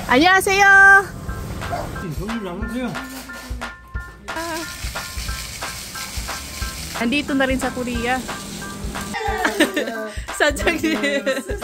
안녕하세요. Nandito na rin sa Korea. Sadyang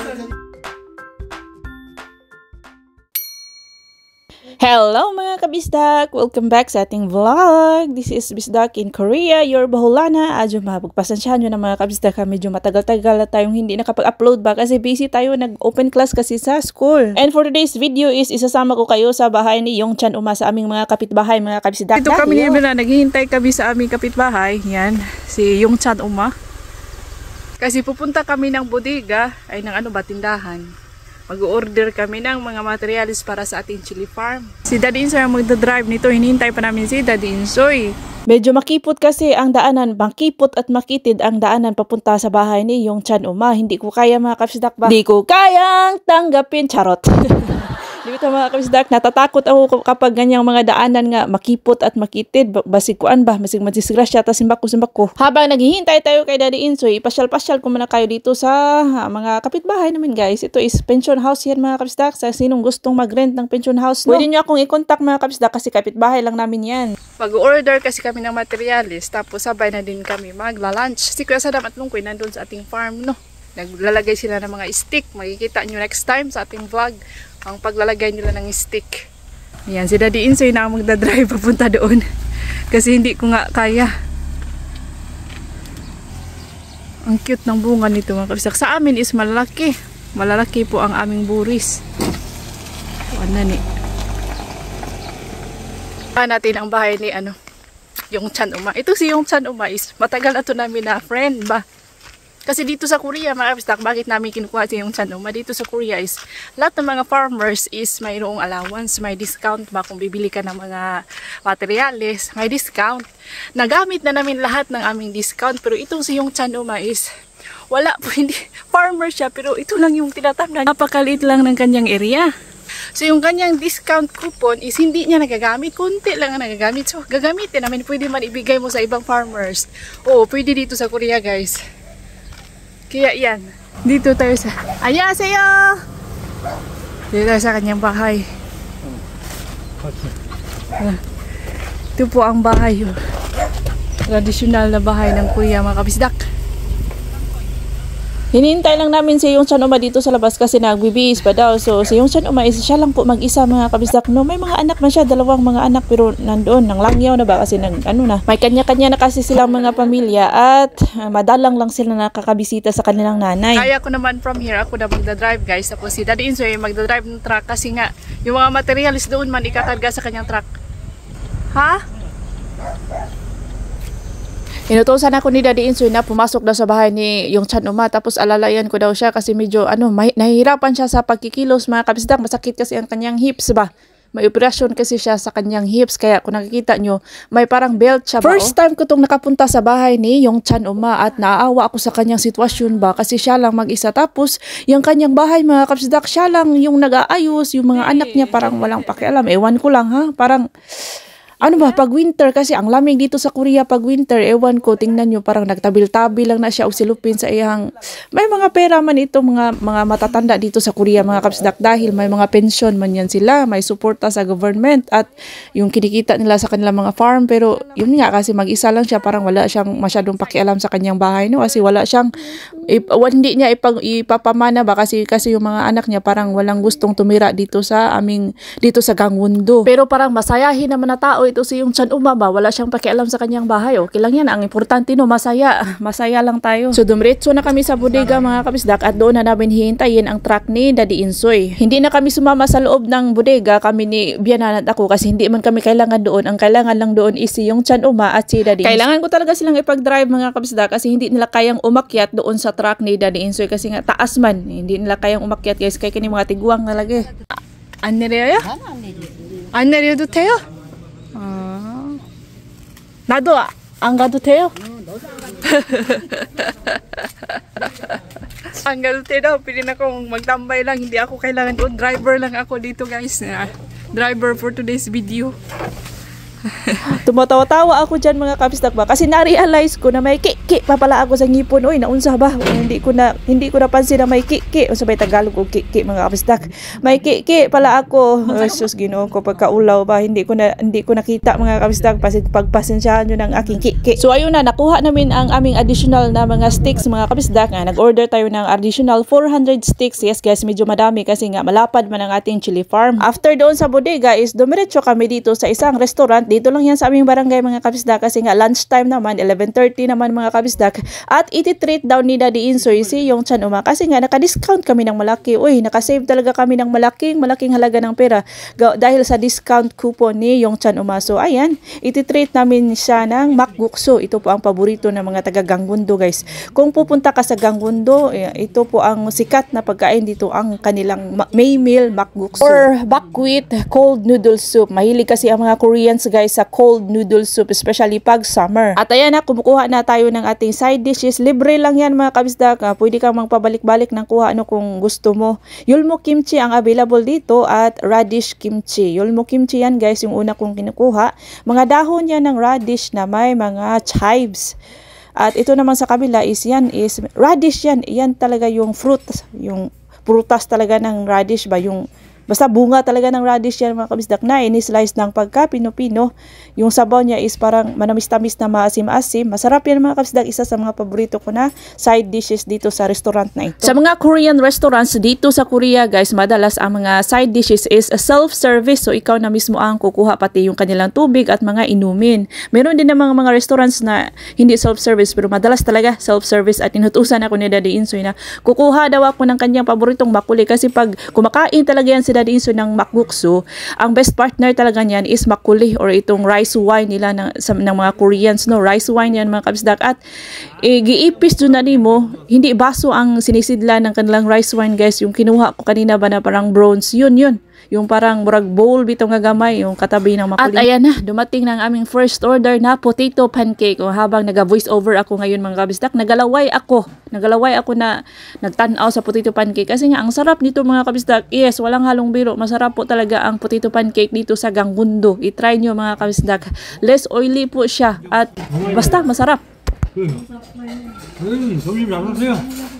Hello mga kabisdak! Welcome back sa ating vlog! This is Bisdak in Korea, your Baholana. Adyo mapagpasensyahan nyo na mga kabisdak, medyo matagal-tagal na tayong hindi nakapag-upload ba kasi busy tayo, nag-open class kasi sa school. And for today's video is isasama ko kayo sa bahay ni Yongchan Uma sa aming mga kapitbahay mga kabisdak. Dito kami ni Emina, naghihintay kami sa aming kapitbahay. Yan, si Yongchan Uma. Kasi pupunta kami ng bodega, ay ng tindahan. Mag-order kami ng mga materials para sa ating chili farm. Si Daddy Insoy ang magdadrive nito. Hinihintay pa namin si Daddy Insoy. Medyo makipot kasi ang daanan. Makipot at makitid ang daanan papunta sa bahay ni Yongchan Uma. Hindi ko kaya mga kabisdak ba? Hindi ko kayang tanggapin. Charot. Dito mga kabisdak, natatakot ako kapag ganyang mga daanan nga makipot at makitid. Basig kuan ba? Masig madisgrasya ta simbak ko. Habang naghihintay tayo kay Daddy Insoy, pasyal-pasyal ko muna kayo dito sa mga kapitbahay namin guys. Ito is pension house yan mga kabisdak. Sa sinong gustong mag-rent ng pension house, no? Pwede nyo akong i-contact mga kabisdak kasi kapitbahay lang namin yan. Mag-order kasi kami ng materials, tapos sabay na din kami magla-lunch. Si Kuya Sadam at Lungkoy nandun sa ating farm, no? Naglalagay sila ng mga stick. Makikita nyo next time sa ating vlog ang paglalagay nila ng stick. Ayan, si Daddy Insoy na magdadrive papunta doon. Kasi hindi ko nga kaya. Ang cute ng bunga nito mga kabisdak. Sa amin is malalaki. Malalaki po ang aming buris. Ano ni? Natin ang bahay ni Yongchan Uma. Ito si Yongchan Uma is matagal na ito namin na friend ba. Kasi dito sa Korea, mga kabisdak, bakit namin kinukuha si Yongchan Uma? Dito sa Korea is, lahat ng mga farmers is mayroong allowance, may discount ba kung bibili ka ng mga materials, may discount. Nagamit na namin lahat ng aming discount, pero itong si Yongchan Uma is, wala po, hindi, farmer siya, pero ito lang yung tinatamnan. Napakaliit lang ng kanyang area. So yung kanyang discount coupon is hindi niya nagagamit, kunti lang ang nagagamit. So gagamitin namin, pwede man ibigay mo sa ibang farmers. Oo, pwede dito sa Korea guys. Kaya yan, dito tayo sa 안녕하세요! Dito tayo sa kanyang bahay. Ito po ang bahay. Tradisyonal na bahay ng Korea mga kabisdak. Hinihintay lang namin si Yongchan Uma dito sa labas kasi nagbibihis pa daw. So si Yongchan Uma is siya lang po mag-isa mga kabisdak. No, may mga anak man siya, dalawang mga anak pero nandoon, nang langyaw na ba kasi may kanya-kanya na kasi silang mga pamilya at madalang lang sila nakakabisita sa kanilang nanay. Kaya ko naman from here, ako na magdadrive guys. Ako si Daddy Insoy magdadrive ng truck kasi nga yung mga materials doon man ikakarga sa kanyang truck. Ha? Inutusan ako ni Daddy Insoy na pumasok daw sa bahay ni Yongchan Uma tapos alalayan ko daw siya kasi medyo nahihirapan siya sa pagkikilos mga kabisdak. Masakit kasi ang kanyang hips ba. May operasyon kasi siya sa kanyang hips kaya kung nakikita nyo may parang belt siya ba. First time ko itong nakapunta sa bahay ni Yongchan Uma at naaawa ako sa kanyang sitwasyon ba kasi siya lang mag-isa tapos yung kanyang bahay mga kabisdak siya lang yung nag-aayos, yung mga anak niya parang walang pakialam. Ewan ko lang ha, parang pag winter kasi ang lamig dito sa Korea pag winter, ewan ko, tingnan nyo parang nagtabil-tabil lang na siya o silupin sa iyang, may mga pera man ito mga matatanda dito sa Korea mga kabisdak dahil may mga pension man yan sila, may suporta sa government at yung kinikita nila sa kanilang mga farm pero yun nga kasi mag-isa lang siya parang wala siyang masyadong pakialam sa kanyang bahay no kasi wala siyang hindi niya ipapamana ba kasi yung mga anak niya parang walang gustong tumira dito sa Gangwon-do pero parang masayahin naman na tao ito si Yongchan Uma ba, wala siyang pakialam sa kanyang bahay. Okay lang yan, ang importante no, masaya lang tayo. So dumiretso na kami sa bodega mga kabisdak at doon na namin hihintayin ang truck ni Daddy Insoy. Hindi na kami sumama sa loob ng bodega, kami ni Bianan at ako kasi hindi man kami kailangan doon. Ang kailangan lang doon is si Yongchan Uma at si Daddy Insoy. Kailangan ko talaga silang ipag-drive mga kabisdak kasi hindi nila kayang umakyat doon sa truck ni Daddy Insoy kasi nga taas man, hindi nila kayang umakyat guys kaya kini mga tiguang talaga. 안 내려요? 안 내려도 돼요? 나도 안 가도 돼요? Ang galte daw, pili na kong magtambay lang, hindi ako kailangan doon, driver lang ako dito guys. Driver for today's video. Tumatawa-tawa ako dyan mga kabisdak ba. Kasi na-realize ko na may kiki pa pala ako sa ngipon. Uy, naunsa ba? Hindi ko napansin na may kiki. O sabay Tagalog o kiki mga kabisdak. May kiki pala ako. Sus, Ginoo ko pagkaulaw ba. Hindi ko nakita mga kabisdak. Pagpasensyahan nyo ng aking kiki. So ayun na, nakuha namin ang aming additional na mga sticks mga kabisdak. Nag-order tayo ng additional 400 sticks. Yes guys, medyo madami kasi nga malapad man ang ating chili farm. After doon sa bodega is dumiretso kami dito sa isang restaurant. Dito lang yan sa aming barangay mga kabisdak kasi nga lunchtime naman, 11:30 naman mga kabisdak. At iti-treat daw ni Daddy Insoy si yung Chan Uma kasi nga naka-discount kami ng malaki. Uy, naka-save talaga kami ng malaking halaga ng pera dahil sa discount coupon ni yung Chan Uma. So ayan, iti-treat namin siya ng makgukso. Ito po ang paborito ng mga taga Ganggundo guys. Kung pupunta ka sa Ganggundo, ito po ang sikat na pagkain dito, ang kanilang may meal makgukso or buckwheat cold noodle soup. Mahilig kasi ang mga Koreans guys sa cold noodle soup, especially pag summer. At ayan na, kumukuha na tayo ng ating side dishes. Libre lang yan mga kabisdak. Pwede kang magpabalik-balik ng kuha kung gusto mo. Yulmo kimchi ang available dito at radish kimchi. Yulmo kimchi yan guys, yung una kong kinukuha. Mga dahon yan ng radish na may mga chives. At ito naman sa kabila is radish yan. Yan talaga yung fruit, yung prutas talaga ng radish ba, yung basta bunga talaga ng radish yan mga kabisdak na ini-slice ng pagka pino-pino. Yung sabaw niya is parang manamis-tamis na maasim-asim. Masarap yan mga kabisdak. Isa sa mga paborito ko na side dishes dito sa restaurant na ito. Sa mga Korean restaurants dito sa Korea guys, madalas ang mga side dishes is self-service. So ikaw na mismo ang kukuha pati yung kanilang tubig at mga inumin. Meron din namang mga restaurants na hindi self-service pero madalas talaga self-service. At inutusan ako ni Daddy Insoy na kukuha daw ako ng kanyang paboritong makuli kasi pag kumakain talaga yan si Daddy Insoy ng makgukso, ang best partner talaga niyan is makuli or itong rice wine nila ng mga Koreans, no? Rice wine yan mga kabisdak. At giipis doon na mo, hindi baso ang sinisidla ng kanilang rice wine guys. Yung kinuha ko kanina ba na parang bronze, yun. Yung parang murag bowl bitong nga gamay, yung katabi ng makuli. At ayan na, dumating ng aming first order na potato pancake. O habang naga-voice over ako ngayon mga kabisdak, nagalaway ako na nagtanaw sa potato pancake kasi nga ang sarap nito mga kabisdak. Yes, walang halong biro, masarap po talaga ang potato pancake dito sa Ganggundo. I-try nyo mga kabisdak. Less oily po siya at basta masarap. 점심 나누세요.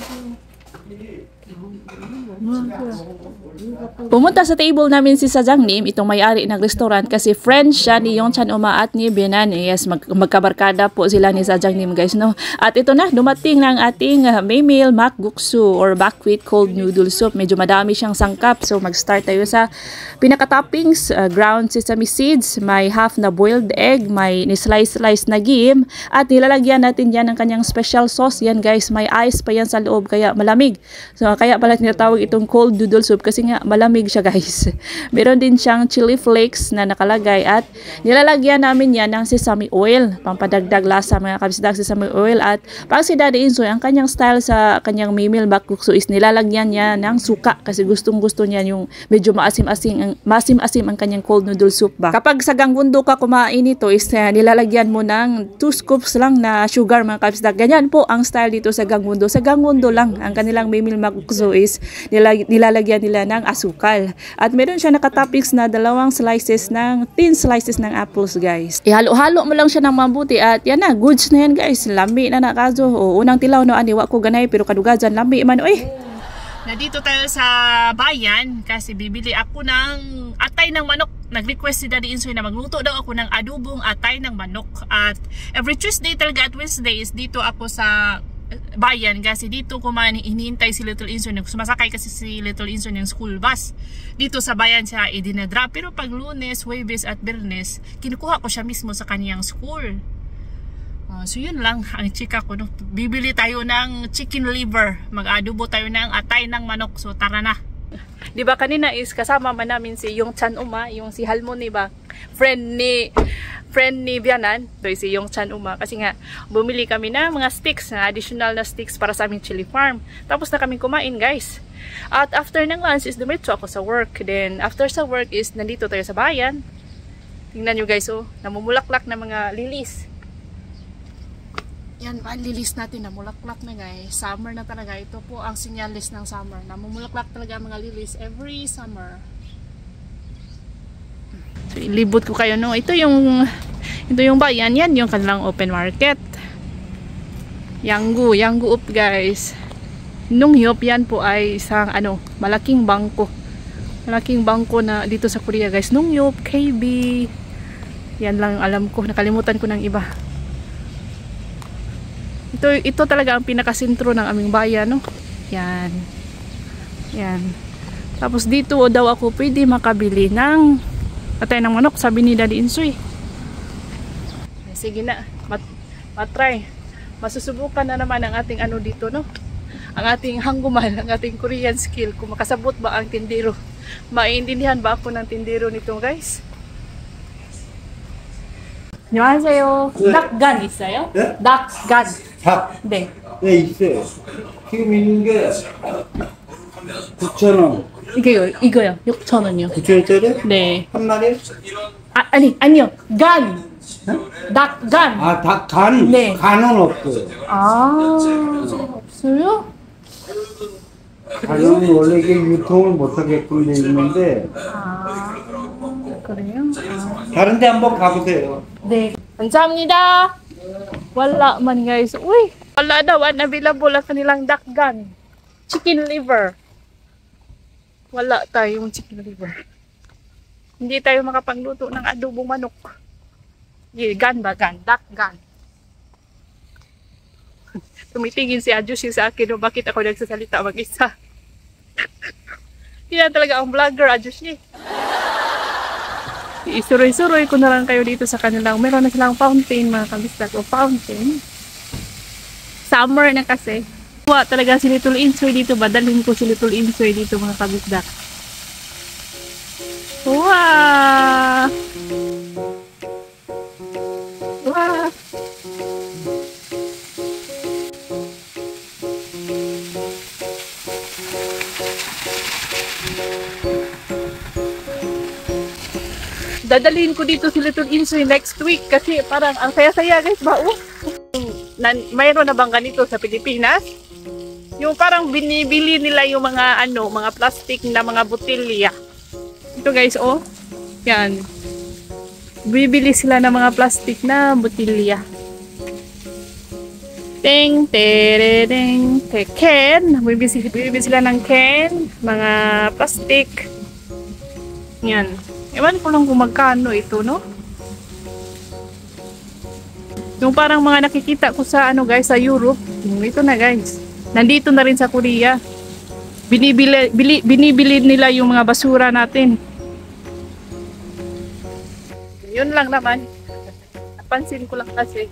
Pumunta sa table namin si Sajang Nim, itong may-ari ng restaurant kasi friend siya ni Yung Chan Uma at ni Bianan. Yes, magkabarkada po sila ni Sajang Nim guys, no? At ito na, dumating ng ating may meal makguksu or buckwheat cold noodle soup. Medyo madami siyang sangkap. So mag-start tayo sa pinaka-toppings, ground sesame seeds, may half na boiled egg, may ni-slice na gim, at nilalagyan natin yan ng kanyang special sauce. Yan guys, may ice pa yan sa loob kaya malamig. So kaya pala tinatawag itong cold noodle soup kasi nga malamig siya guys. Meron din siyang chili flakes na nakalagay at nilalagyan namin yan ng sesame oil, pampadagdag lasa mga kabisdak, sesame oil. At pag si Daddy Insoy, ang kanyang style sa kanyang mimil makguksu is nilalagyan niya ng suka kasi gustong-gusto niya yung medyo maasim-asim ang kanyang cold noodle soup ba. Kapag sa Ganggundo ka kumain ito is nilalagyan mo ng 2 scoops lang na sugar mga kabisdak. Ganyan po ang style dito sa Ganggundo. Sa Ganggundo lang ang kanilang mimil makguksu is nilalagyan nila ng asukal. At meron siya nakatoppings na 2 slices ng thin slices ng apples guys. Ihalo-halo mo lang siya ng mabuti at yan na, goods na yan guys. Lami na nakazo. O unang tilaw no ani wa ko ganay pero kadugajan lami man oy. Nandito tayo sa bayan kasi bibili ako ng atay ng manok. Nag-request si Daddy Insoy na magluto daw ako ng adobong atay ng manok. At every Tuesday talaga at Wednesday is dito ako sa bayan kasi dito ko man hinihintay si Little Insoy. Sumasakay kasi si Little Insoy ng school bus dito sa bayan siya idinadrop, pero pag Lunes, Huwebes at Biyernes kinukuha ko siya mismo sa kaniyang school. So yun lang ang chika ko, no? Bibili tayo ng chicken liver, mag-adobo tayo ng atay ng manok. So tara na. Diba kanina is kasama man namin si Yung Chan Uma, yung si Halmoni ba, friend ni Bianan, so si Yung Chan Uma, kasi nga bumili kami na mga sticks, na additional na sticks para sa aming chili farm. Tapos na kami kumain guys. At after ng lunch is dumiretso ako sa work. Then after sa work is nandito tayo sa bayan. Tingnan nyo guys, oh, namumulaklak na mga lilis. Yan pa, lilis natin, namulaklak na guys. Summer na talaga. Ito po ang sinyalis ng summer. Namumulaklak talaga ang mga lilis every summer. So, ilibot ko kayo, no? Ito yung bayan, yan yung kanilang open market. Yanggu up guys. Nongyup yan po ay isang malaking bangko. Malaking bangko na dito sa Korea guys. Nongyup, KB. Yan lang alam ko. Nakalimutan ko ng iba. Ito talaga ang pinakasentro ng aming bayan, no? Yan. Yan. Tapos dito daw ako pwede makabili ng atay ng manok, sabi ni Daddy Insoy. Sige na, matry. Masusubukan na naman ang ating dito, no? Ang ating hangguman, ang ating Korean skill. Kung makasabot ba ang tindero. Maintindihan ba ako ng tindero nito, guys? 안녕하세요. 닭간 있어요? 네? 닭간. 닭? 네. 네, 있어요. 지금 있는 게 9,000원. 이거요. 6,000원이요. 9,000원짜리? 네. 한 마리? 아니요. 간. 닭간. 아, 닭 간? 네. 간은 없어요. 없어요? 간은 원래 이게 유통을 못하게끔 돼 있는데 그래요? 다른 데 한번 가보세요. 네. 감사합니다. Wala man guys. Uy, wala daw. Unavailable ang kanilang dakgan. Chicken liver. Wala tayong chicken liver. Hindi tayo makapagluto ng adobong manok. Gan ba? Dakgan. Tumitingin si Ajushi sa akin o bakit ako nagsasalita mag-isa. Hindi na talaga ang vlogger, Ajushi. Isuroy-suroy ko na lang kayo dito sa kanilang. Meron na silang fountain, mga kabisdak. O fountain. Summer na kasi. Kuha talaga si Little Insoy dito. Badalhin ko si Little Insoy dito, mga kabisdak. Wow! Wow! Dadalhin ko dito si Little Insoy next week kasi parang ang saya-saya guys ba? Mayroon na bang ganito sa Pilipinas? Yung parang binibili nila yung mga mga plastic na mga botelya. Ito guys, oh. Yan. Bibili sila ng mga plastic na botelya. Ting, tere, ding, can. Bibili sila ng can, mga plastic. Yan. Ewan ko lang kung magkano ito, no? Yung parang mga nakikita ko sa guys, sa Europe. Ito na guys. Nandito na rin sa Korea. Binibili nila yung mga basura natin. Yun lang naman. Napansin ko lang kasi.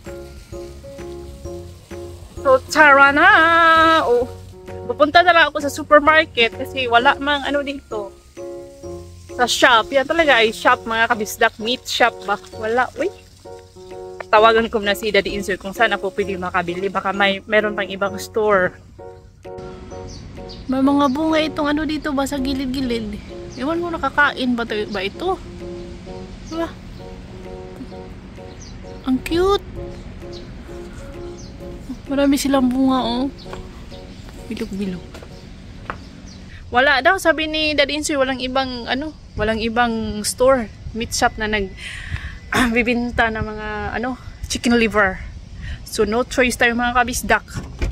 So, tara na! Oh, pupunta na lang ako sa supermarket kasi wala mang dito. Sa shop, yan talaga ay shop mga kabisdak, meat shop ba? Wala, uy. Tawagan ko na si Daddy Insoy kung saan ako pwede makabili. Baka meron pang ibang store. May mga bunga itong dito ba sa gilid-gilid. Ewan mo nakakain ba ito? Diba? Ang cute. Marami silang bunga, oh. Bilog-bilog. Wala daw, sabi ni Daddy Insoy, walang ibang store, meat shop na bibinta ng mga chicken liver. So no choice tayo mga kabisdak.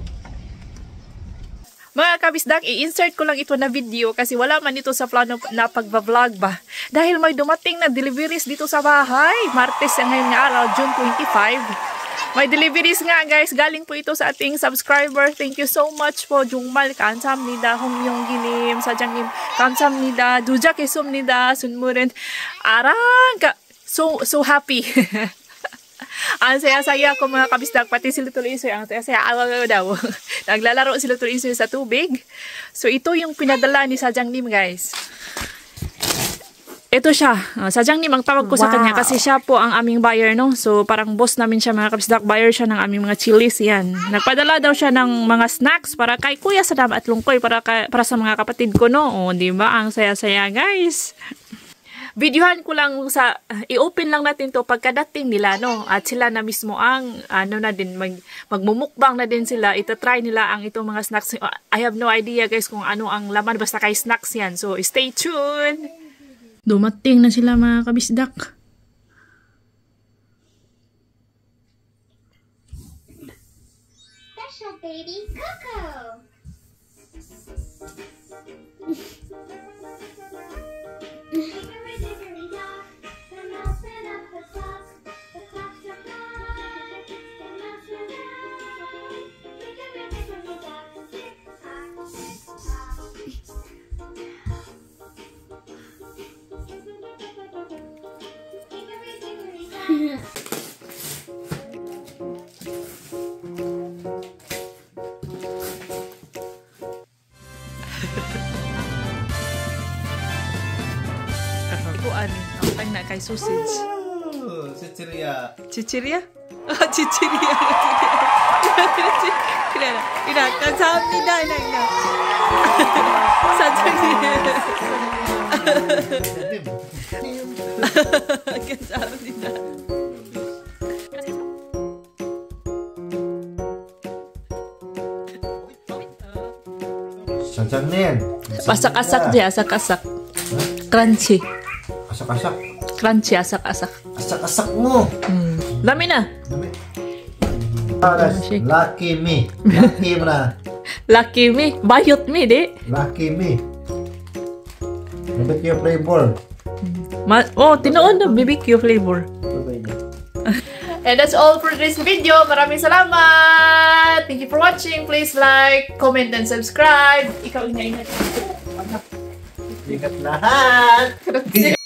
Mga kabisdak, i-insert ko lang ito na video kasi wala man ito sa plano na pagbablog ba. Dahil may dumating na deliveries dito sa bahay. Martes ngayon nga araw, June 25. May deliveries nga guys, galing po ito sa ating subscriber. Thank you so much po. Jungmal 감사합니다. 홍용기님, 사장님 감사합니다. 두자 계십니다. 순무른 아랑 so happy. Ang saya-saya ko mga kabisdak, pati si Little Insoy ang saya-saya daw. Naglalaro si Little Insoy sa tubig. So ito yung pinadala ni Sajangnim guys. Ito siya. Sajangnim ang tawag ko sa kanya kasi siya po ang aming buyer, no? So, parang boss namin siya mga kabisdak. Buyer siya ng aming mga chilies, yan. Nagpadala daw siya ng mga snacks para kay Kuya Sadam at Lungkoy para sa mga kapatid ko, no? O, diba? Ang saya-saya, guys. Videohan ko lang i-open lang natin to pagkadating nila, no? At sila na mismo ang, magmumukbang na din sila. Ita-try nila ang itong mga snacks. I have no idea, guys, kung ano ang laman. Basta kay snacks yan. So, stay tuned! Dumating na sila mga kabisdak. Special baby Coco. Hickory dickory dock, the mouse ran up the clock. The clock struck 9. The mouse ran out. Hickory dickory dock, tick tock, tick tock. Hickory dickory dock. Kuan, ang tang na kay sausage. Chichiria. Chichiria? Ah, chichiria. Ina, 감사합니다. ina. 사장님. 감사합니다. Sancangnin. Asak-asak dia, asak-asak. Crunchy. Asak-asak. Crunchy, asak-asak. Asak-asak mo. Dami na. Dami. Lucky me. Lucky mo na. Lucky me. Bayot me, di. Lucky me. BBQ flavor. Tinoon na BBQ flavor. And that's all for this video. Maraming salamat. Thank you for watching. Please like, comment, and subscribe. Ikaw, ingat. Ingat lahat.